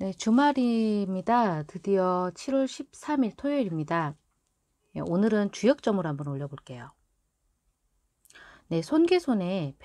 네, 주말입니다. 드디어 7월 13일 토요일입니다. 오늘은 주역점을 한번 올려볼게요. 네, 손개손의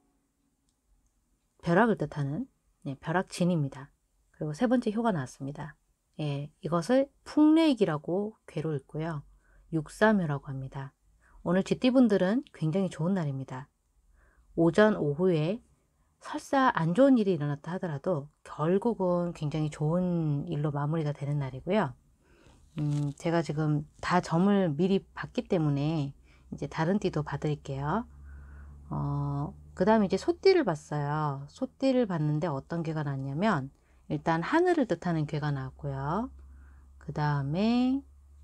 벼락을 뜻하는 벼락진입니다. 그리고 세 번째 효가 나왔습니다. 이것을 풍래익이라고 괴로 읽고요. 육삼효라고 합니다. 오늘 쥐띠분들은 굉장히 좋은 날입니다. 오전 오후에 설사 안 좋은 일이 일어났다 하더라도 결국은 굉장히 좋은 일로 마무리가 되는 날이고요. 제가 지금 다 점을 미리 봤기 때문에 이제 다른 띠도 봐드릴게요. 그 다음에 이제 소띠를 봤어요. 소띠를 봤는데 어떤 괴가 나왔냐면, 일단 하늘을 뜻하는 괴가 나왔고요. 그 다음에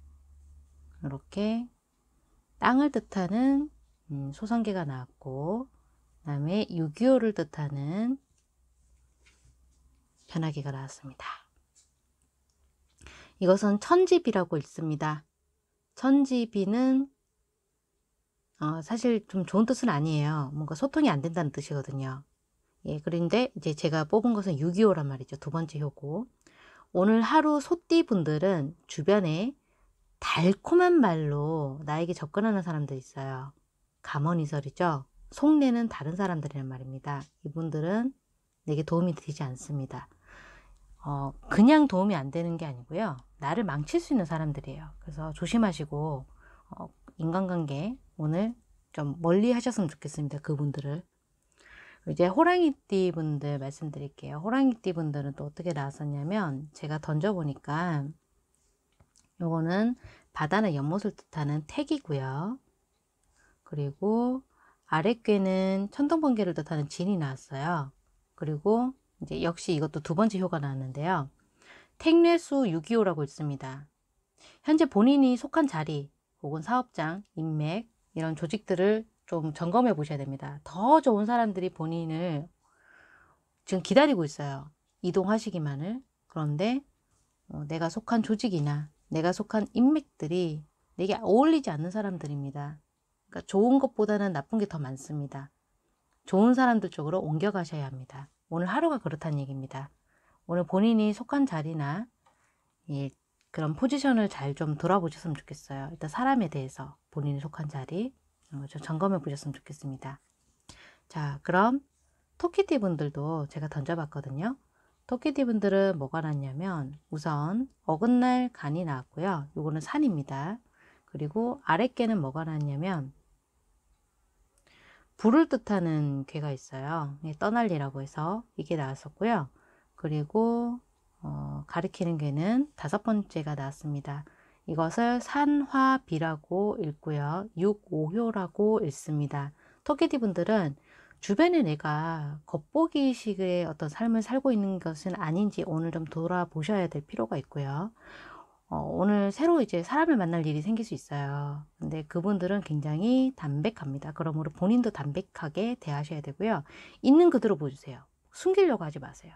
이렇게 땅을 뜻하는 소성괴가 나왔고, 그 다음에 625를 뜻하는 변화괴가 나왔습니다. 이것은 천지비라고 읽습니다. 천지비는 사실 좀 좋은 뜻은 아니에요. 뭔가 소통이 안 된다는 뜻이거든요. 그런데 이제 제가 뽑은 것은 625란 말이죠. 두 번째 효고. 오늘 하루 소띠 분들은 주변에 달콤한 말로 나에게 접근하는 사람들 있어요. 감언이설이죠. 속내는 다른 사람들이란 말입니다. 이분들은 내게 도움이 되지 않습니다. 그냥 도움이 안 되는 게 아니고요. 나를 망칠 수 있는 사람들이에요. 그래서 조심하시고, 인간관계 오늘 좀 멀리 하셨으면 좋겠습니다. 그분들을. 이제 호랑이띠 분들 말씀드릴게요. 호랑이띠 분들은 또 어떻게 나왔었냐면, 제가 던져보니까 요거는 바다나 연못을 뜻하는 택이고요. 그리고 아랫괴는 천둥번개를 뜻하는 진이 나왔어요. 그리고 이제 역시 이것도 두 번째 효가 나왔는데요. 택례수 625라고 있습니다. 현재 본인이 속한 자리 혹은 사업장, 인맥 이런 조직들을 좀 점검해 보셔야 됩니다. 더 좋은 사람들이 본인을 지금 기다리고 있어요. 이동하시기만을. 그런데 내가 속한 조직이나 내가 속한 인맥들이 내게 어울리지 않는 사람들입니다. 그러니까 좋은 것보다는 나쁜 게 더 많습니다. 좋은 사람들 쪽으로 옮겨가셔야 합니다. 오늘 하루가 그렇다는 얘기입니다. 오늘 본인이 속한 자리나 그런 포지션을 잘 좀 돌아보셨으면 좋겠어요. 일단 사람에 대해서 본인이 속한 자리 좀 점검해 보셨으면 좋겠습니다. 자, 그럼 토끼띠 분들도 제가 던져봤거든요. 토끼띠 분들은 뭐가 났냐면 우선 어긋날 간이 나왔고요. 요거는 산입니다. 그리고 아랫개는 뭐가 났냐면 불을 뜻하는 괴가 있어요. 떠날리라고 해서 이게 나왔었고요. 그리고 가리키는 괴는 다섯 번째가 나왔습니다. 이것을 산화비라고 읽고요. 육오효라고 읽습니다. 토끼띠 분들은 주변에 내가 겉보기식의 어떤 삶을 살고 있는 것은 아닌지 오늘 좀 돌아보셔야 될 필요가 있고요. 오늘 새로 이제 사람을 만날 일이 생길 수 있어요. 근데 그분들은 굉장히 담백합니다. 그러므로 본인도 담백하게 대하셔야 되고요. 있는 그대로 보여주세요. 숨기려고 하지 마세요.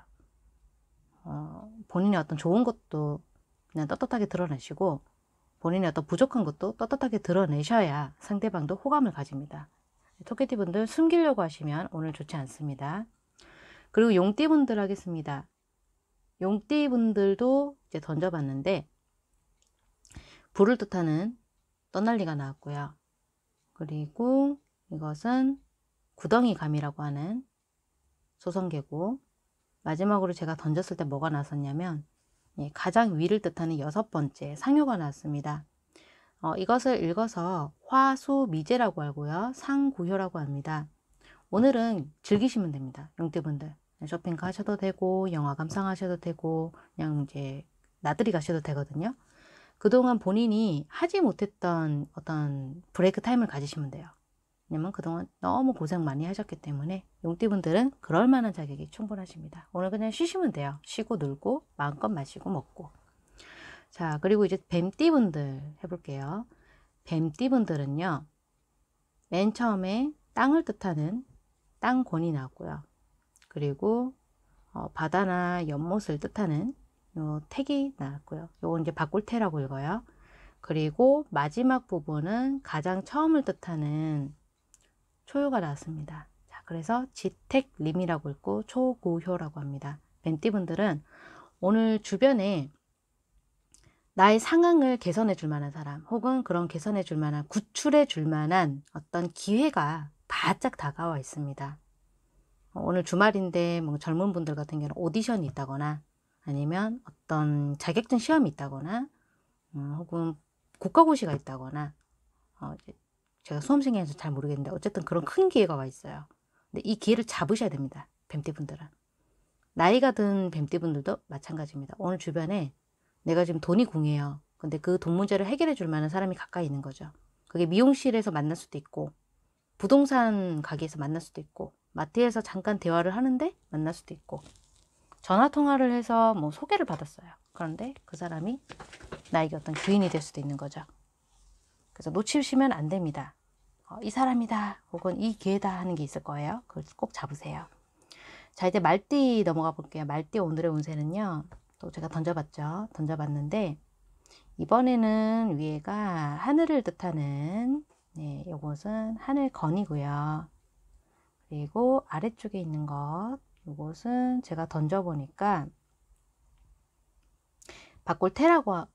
본인의 어떤 좋은 것도 그냥 떳떳하게 드러내시고 본인의 어떤 부족한 것도 떳떳하게 드러내셔야 상대방도 호감을 가집니다. 토끼띠 분들 숨기려고 하시면 오늘 좋지 않습니다. 그리고 용띠 분들 하겠습니다. 용띠 분들도 이제 던져봤는데 불을 뜻하는 떠날리가 나왔고요. 그리고 이것은 구덩이감이라고 하는 소성계고, 마지막으로 제가 던졌을 때 뭐가 나왔었냐면 가장 위를 뜻하는 여섯 번째 상효가 나왔습니다. 이것을 읽어서 화수미제라고 하고요. 상구효라고 합니다. 오늘은 즐기시면 됩니다. 용띠분들. 쇼핑 가셔도 되고 영화 감상하셔도 되고 그냥 이제 나들이 가셔도 되거든요. 그동안 본인이 하지 못했던 어떤 브레이크 타임을 가지시면 돼요. 왜냐면 그동안 너무 고생 많이 하셨기 때문에 용띠분들은 그럴 만한 자격이 충분하십니다. 오늘 그냥 쉬시면 돼요. 쉬고 놀고 마음껏 마시고 먹고. 자, 그리고 이제 뱀띠분들 해볼게요. 뱀띠분들은요. 맨 처음에 땅을 뜻하는 땅권이 나왔고요. 그리고 바다나 연못을 뜻하는 요 택이 나왔고요. 요건 이제 바꿀태라고 읽어요. 그리고 마지막 부분은 가장 처음을 뜻하는 초효가 나왔습니다. 자, 그래서 지택림이라고 읽고 초구효라고 합니다. 뱀띠분들은 오늘 주변에 나의 상황을 개선해 줄 만한 사람, 혹은 그런 개선해 줄 만한, 구출해 줄 만한 어떤 기회가 바짝 다가와 있습니다. 오늘 주말인데 뭐 젊은 분들 같은 경우는 오디션이 있다거나, 아니면 어떤 자격증 시험이 있다거나, 혹은 국가고시가 있다거나, 제가 수험생이라서 잘 모르겠는데 어쨌든 그런 큰 기회가 와 있어요. 근데 이 기회를 잡으셔야 됩니다. 뱀띠분들은. 나이가 든 뱀띠분들도 마찬가지입니다. 오늘 주변에 내가 지금 돈이 궁해요. 근데 그 돈 문제를 해결해 줄 만한 사람이 가까이 있는 거죠. 그게 미용실에서 만날 수도 있고, 부동산 가게에서 만날 수도 있고, 마트에서 잠깐 대화를 하는데 만날 수도 있고, 전화 통화를 해서 뭐 소개를 받았어요. 그런데 그 사람이 나에게 어떤 귀인이 될 수도 있는 거죠. 그래서 놓치시면 안 됩니다. 이 사람이다, 혹은 이 기회다 하는 게 있을 거예요. 그걸 꼭 잡으세요. 자, 이제 말띠 넘어가 볼게요. 말띠 오늘의 운세는요, 또 제가 던져봤죠. 던져봤는데, 이번에는 위에가 하늘을 뜻하는, 네, 요것은 하늘건이고요. 그리고 아래쪽에 있는 것, 요것은 제가 던져보니까 박골태라고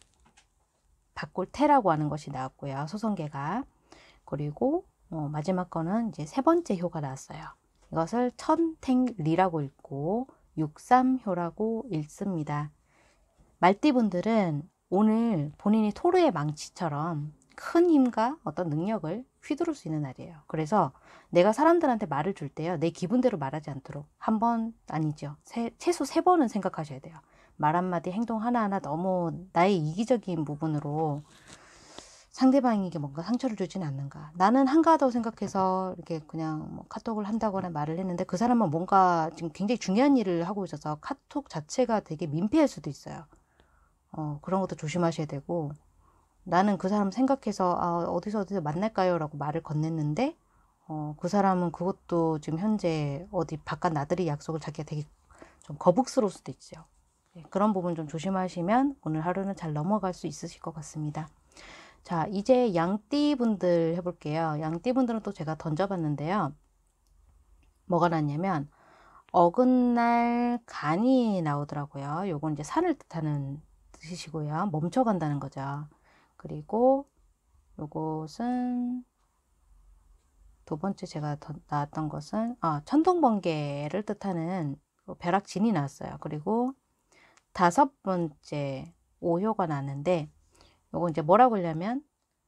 하는 것이 나왔고요. 소성계가. 그리고 마지막 거는 이제 세 번째 효가 나왔어요. 이것을 천택리라고 읽고 육삼효라고 읽습니다. 말띠분들은 오늘 본인이 토르의 망치처럼 큰 힘과 어떤 능력을 휘두를 수 있는 날이에요. 그래서 내가 사람들한테 말을 줄 때요, 내 기분대로 말하지 않도록 한 번, 아니죠, 최소 3번은 생각하셔야 돼요. 말 한마디, 행동 하나하나 너무 나의 이기적인 부분으로 상대방에게 뭔가 상처를 주지는 않는가. 나는 한가하다고 생각해서 이렇게 그냥 뭐 카톡을 한다거나 말을 했는데, 그 사람은 뭔가 지금 굉장히 중요한 일을 하고 있어서 카톡 자체가 되게 민폐일 수도 있어요. 그런 것도 조심하셔야 되고, 나는 그 사람 생각해서 어디서 만날까요? 라고 말을 건넸는데, 그 사람은 그것도 지금 현재 어디 바깥 나들이 약속을 자기가 되게 좀 거북스러울 수도 있죠. 그런 부분 좀 조심하시면 오늘 하루는 잘 넘어갈 수 있으실 것 같습니다. 자, 이제 양띠분들 해볼게요. 양띠분들은 또 제가 던져봤는데요. 뭐가 났냐면 어긋날 간이 나오더라고요. 요건 이제 산을 뜻하는 뜻이시고요. 멈춰간다는 거죠. 그리고 요것은 두 번째 제가 나왔던 것은 천둥번개를 뜻하는 벼락진이 나왔어요. 그리고 다섯 번째 오효가 나왔는데, 요거 이제 뭐라고 하냐면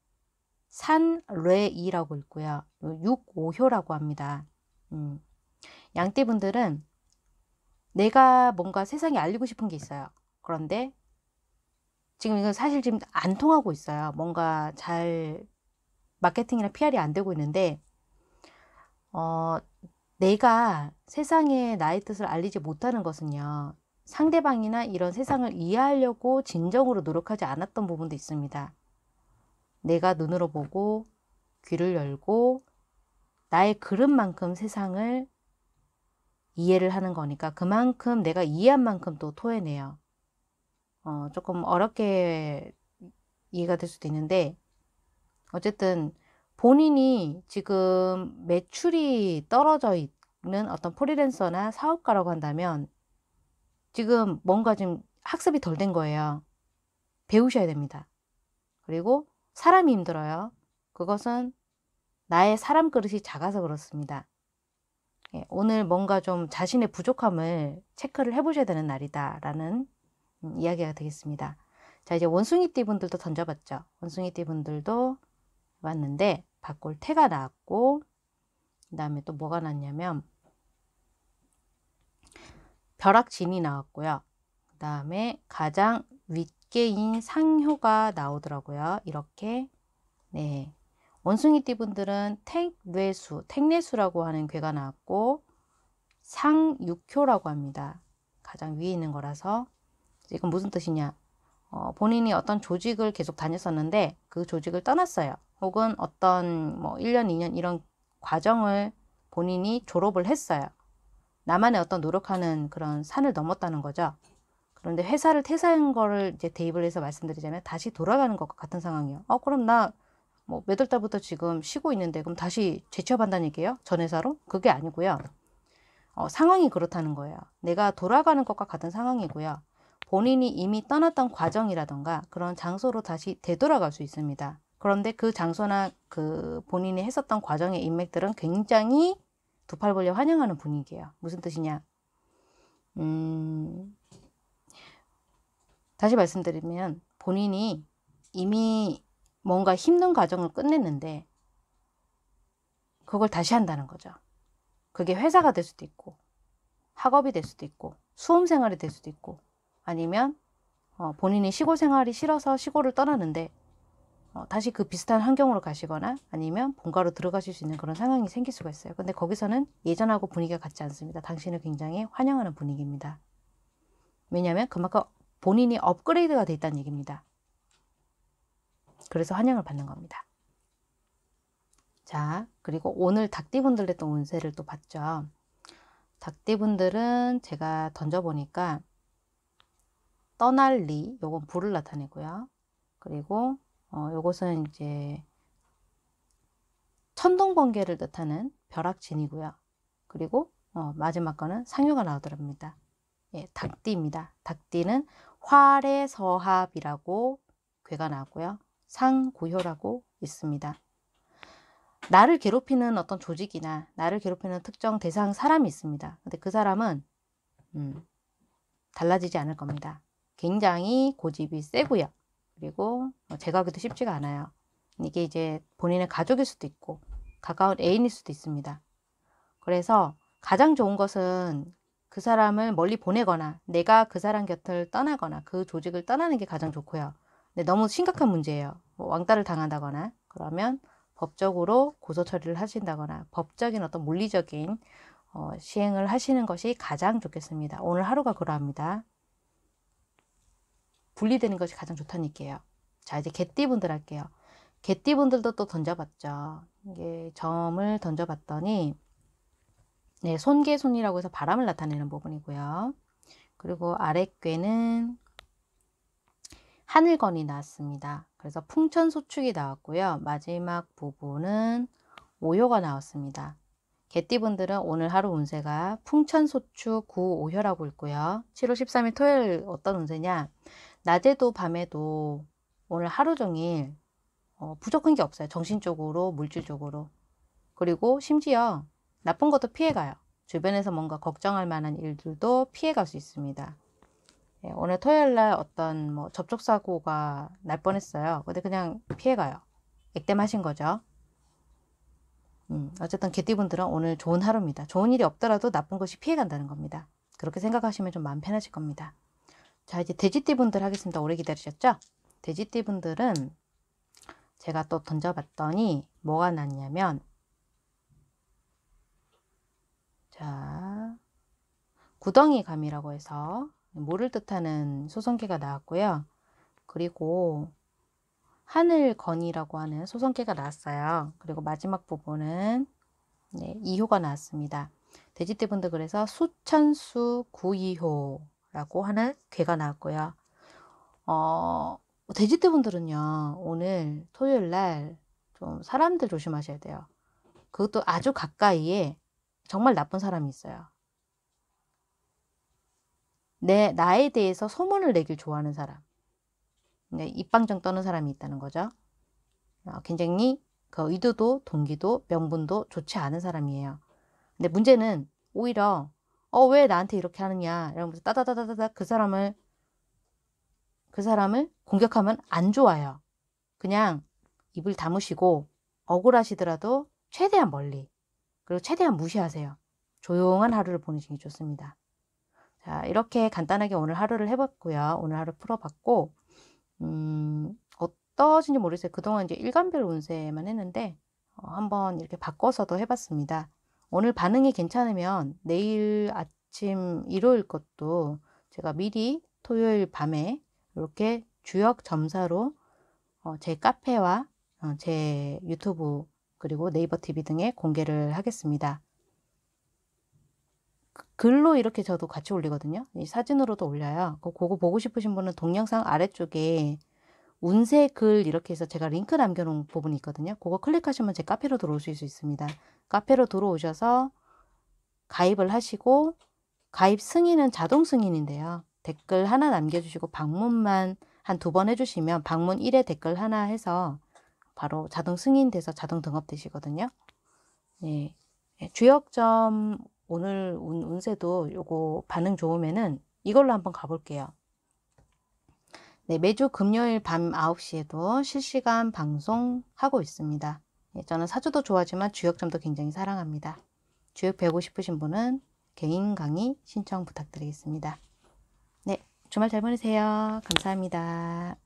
산뢰이라고 읽고요. 육오효라고 합니다. 양띠분들은 내가 뭔가 세상에 알리고 싶은 게 있어요. 그런데 지금 이건 사실 지금 안 통하고 있어요. 뭔가 잘 마케팅이나 PR이 안 되고 있는데, 내가 세상에 나의 뜻을 알리지 못하는 것은요, 상대방이나 이런 세상을 이해하려고 진정으로 노력하지 않았던 부분도 있습니다. 내가 눈으로 보고 귀를 열고 나의 그릇만큼 세상을 이해를 하는 거니까, 그만큼 내가 이해한 만큼 또 토해내요. 조금 어렵게 이해가 될 수도 있는데, 어쨌든 본인이 지금 매출이 떨어져 있는 어떤 프리랜서나 사업가라고 한다면 지금 뭔가 좀 학습이 덜 된 거예요. 배우셔야 됩니다. 그리고 사람이 힘들어요. 그것은 나의 사람 그릇이 작아서 그렇습니다. 오늘 뭔가 좀 자신의 부족함을 체크를 해보셔야 되는 날이다라는 이야기가 되겠습니다. 자, 이제 원숭이띠 분들도 던져봤죠. 원숭이띠 분들도 왔는데 박골태가 나왔고, 그 다음에 또 뭐가 났냐면 벼락진이 나왔고요. 그 다음에 가장 윗개인 상효가 나오더라고요. 이렇게. 네, 원숭이띠 분들은 택뇌수라고 하는 괴가 나왔고, 상육효라고 합니다. 가장 위에 있는 거라서. 이건 무슨 뜻이냐, 본인이 어떤 조직을 계속 다녔었는데 그 조직을 떠났어요. 혹은 어떤 뭐 1년, 2년 이런 과정을 본인이 졸업을 했어요. 나만의 어떤 노력하는 그런 산을 넘었다는 거죠. 그런데 회사를 퇴사한 거를 이제 대입을 해서 말씀드리자면 다시 돌아가는 것과 같은 상황이에요. 그럼 나 뭐 몇 월 달부터 지금 쉬고 있는데 그럼 다시 재취업한다는 얘기예요? 전 회사로? 그게 아니고요. 상황이 그렇다는 거예요. 내가 돌아가는 것과 같은 상황이고요. 본인이 이미 떠났던 과정이라던가 그런 장소로 다시 되돌아갈 수 있습니다. 그런데 그 장소나 그 본인이 했었던 과정의 인맥들은 굉장히 두 팔 벌려 환영하는 분위기예요. 무슨 뜻이냐? 다시 말씀드리면 본인이 이미 뭔가 힘든 과정을 끝냈는데 그걸 다시 한다는 거죠. 그게 회사가 될 수도 있고 학업이 될 수도 있고 수험생활이 될 수도 있고 아니면 본인이 시골 생활이 싫어서 시골을 떠나는데 다시 그 비슷한 환경으로 가시거나 아니면 본가로 들어가실 수 있는 그런 상황이 생길 수가 있어요. 근데 거기서는 예전하고 분위기가 같지 않습니다. 당신을 굉장히 환영하는 분위기입니다. 왜냐하면 그만큼 본인이 업그레이드가 돼 있다는 얘기입니다. 그래서 환영을 받는 겁니다. 자, 그리고 오늘 닭띠분들의 또 운세를 또 봤죠. 닭띠분들은 제가 던져보니까 떠날 리, 요건 불을 나타내고요. 그리고 요것은 이제 천둥번개를 뜻하는 벼락진이고요. 그리고 마지막 거는 상유가 나오더랍니다. 예, 닭띠입니다. 닭띠는 활해서합이라고 괴가 나왔고요. 상구효라고 있습니다. 나를 괴롭히는 어떤 조직이나 나를 괴롭히는 특정 대상 사람이 있습니다. 근데 그 사람은 달라지지 않을 겁니다. 굉장히 고집이 세고요. 그리고 제거하기도 쉽지가 않아요. 이게 이제 본인의 가족일 수도 있고 가까운 애인일 수도 있습니다. 그래서 가장 좋은 것은 그 사람을 멀리 보내거나 내가 그 사람 곁을 떠나거나 그 조직을 떠나는 게 가장 좋고요. 근데 너무 심각한 문제예요. 뭐 왕따를 당한다거나 그러면 법적으로 고소 처리를 하신다거나 법적인 어떤 물리적인 시행을 하시는 것이 가장 좋겠습니다. 오늘 하루가 그러합니다. 분리되는 것이 가장 좋다는 얘기예요. 자, 이제 개띠분들 할게요. 개띠분들도 또 던져봤죠. 이게 점을 던져봤더니 네, 손개손이라고 해서 바람을 나타내는 부분이고요. 그리고 아랫괴는 하늘건이 나왔습니다. 그래서 풍천소축이 나왔고요. 마지막 부분은 오효가 나왔습니다. 개띠분들은 오늘 하루 운세가 풍천소축 구오효라고 있고요. 7월 13일 토요일 어떤 운세냐? 낮에도 밤에도 오늘 하루 종일 부족한 게 없어요. 정신적으로, 물질적으로. 그리고 심지어 나쁜 것도 피해가요. 주변에서 뭔가 걱정할 만한 일들도 피해갈 수 있습니다. 예, 오늘 토요일날 어떤 뭐 접촉사고가 날 뻔했어요. 근데 그냥 피해가요. 액땜하신 거죠. 어쨌든 개띠분들은 오늘 좋은 하루입니다. 좋은 일이 없더라도 나쁜 것이 피해간다는 겁니다. 그렇게 생각하시면 좀 마음 편하실 겁니다. 자, 이제 돼지띠분들 하겠습니다. 오래 기다리셨죠? 돼지띠분들은 제가 또 던져봤더니 뭐가 났냐면 자, 구덩이감이라고 해서 물을 뜻하는 소성계가 나왔고요. 그리고 하늘건이라고 하는 소성계가 나왔어요. 그리고 마지막 부분은 네, 2효가 나왔습니다. 돼지띠분들 그래서 수천수 구이효라고 하는 괴가 나왔고요. 돼지띠분들은요, 오늘 토요일 날 좀 사람들 조심하셔야 돼요. 그것도 아주 가까이에 정말 나쁜 사람이 있어요. 나에 대해서 소문을 내길 좋아하는 사람. 네, 입방정 떠는 사람이 있다는 거죠. 굉장히 그 의도도 동기도 명분도 좋지 않은 사람이에요. 근데 문제는 오히려 왜 나한테 이렇게 하느냐 이러면서 따다다다다 그 사람을 공격하면 안 좋아요. 그냥 입을 다무시고 억울하시더라도 최대한 멀리 그리고 최대한 무시하세요. 조용한 하루를 보내시는 게 좋습니다. 자, 이렇게 간단하게 오늘 하루를 해봤고요. 오늘 하루 풀어봤고 어떠신지 모르겠어요. 그동안 이제 일간별 운세만 했는데 한번 이렇게 바꿔서도 해봤습니다. 오늘 반응이 괜찮으면 내일 아침 일요일 것도 제가 미리 토요일 밤에 이렇게 주역 점사로 제 카페와 제 유튜브 그리고 네이버 TV 등에 공개를 하겠습니다. 글로 이렇게 저도 같이 올리거든요. 이 사진으로도 올려요. 그거 보고 싶으신 분은 동영상 아래쪽에 운세 글 이렇게 해서 제가 링크 남겨놓은 부분이 있거든요. 그거 클릭하시면 제 카페로 들어오실 수 있습니다. 카페로 들어오셔서 가입을 하시고 가입 승인은 자동 승인인데요. 댓글 하나 남겨주시고 방문만 한 2번 해주시면 방문 1에 댓글 하나 해서 바로 자동 승인돼서 자동 등업되시거든요. 네. 주역점 오늘 운세도 요거 반응 좋으면은 이걸로 한번 가볼게요. 네, 매주 금요일 밤 9시에도 실시간 방송하고 있습니다. 네, 저는 사주도 좋아하지만 주역점도 굉장히 사랑합니다. 주역 배우고 싶으신 분은 개인 강의 신청 부탁드리겠습니다. 네, 주말 잘 보내세요. 감사합니다.